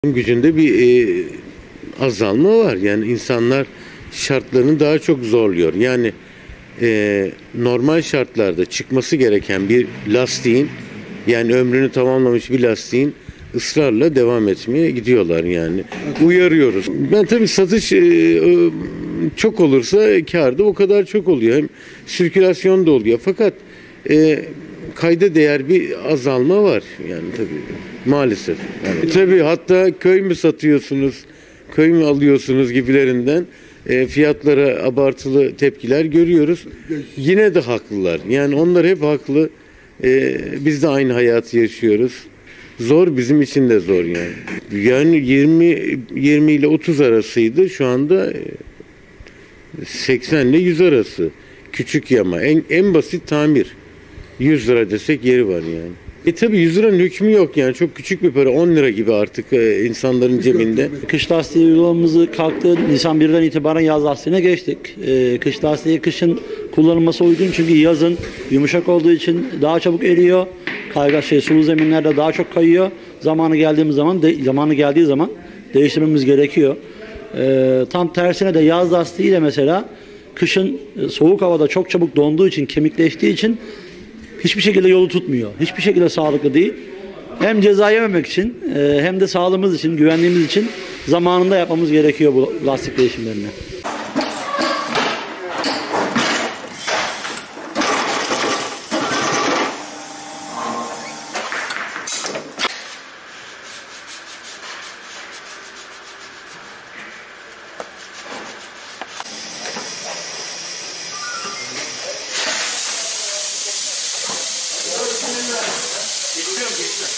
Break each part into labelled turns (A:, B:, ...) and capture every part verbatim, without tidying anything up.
A: Gücünde bir e, azalma var. Yani insanlar şartlarını daha çok zorluyor. Yani e, normal şartlarda çıkması gereken bir lastiğin, yani ömrünü tamamlamış bir lastiğin ısrarla devam etmeye gidiyorlar yani. Uyarıyoruz. Ben tabii satış e, çok olursa kârda o kadar çok oluyor. Hem sirkülasyon da oluyor. Fakat e, kayda değer bir azalma var yani tabii maalesef. Yani, tabii hatta köy mü satıyorsunuz, köy mü alıyorsunuz gibilerinden e, fiyatlara abartılı tepkiler görüyoruz. Yine de haklılar. Yani onlar hep haklı. E, biz de aynı hayatı yaşıyoruz. Zor, bizim için de zor yani. Yani yirmi yirmi ile otuz arasıydı. Şu anda seksen ile yüz arası. Küçük yama. En, en basit tamir. yüz lira desek yeri var yani. E tabi yüz liranın hükmü yok yani. Çok küçük bir para. on lira gibi artık e, insanların cebinde.
B: Kış lastiği uygulamamızı kalktı. Nisan birden itibaren yaz lastiğine geçtik. E, kış lastiği kışın kullanılması uygun çünkü yazın yumuşak olduğu için daha çabuk eriyor. Kaygan şey sulu zeminlerde daha çok kayıyor. Zamanı geldiğimiz zaman de, zamanı geldiği zaman değiştirmemiz gerekiyor. E, tam tersine de yaz lastiğiyle mesela kışın e, soğuk havada çok çabuk donduğu için, kemikleştiği için hiçbir şekilde yolu tutmuyor. Hiçbir şekilde sağlıklı değil. Hem ceza yememek için hem de sağlığımız için, güvenliğimiz için zamanında yapmamız gerekiyor bu lastik değişimlerini.
C: Geçiyorum, geçiyorum.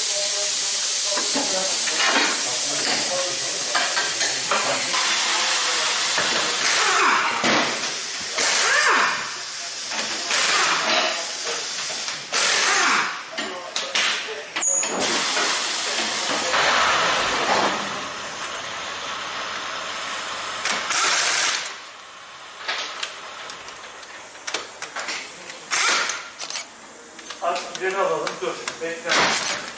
C: Artık üzerine alalım. Dur. Bekle.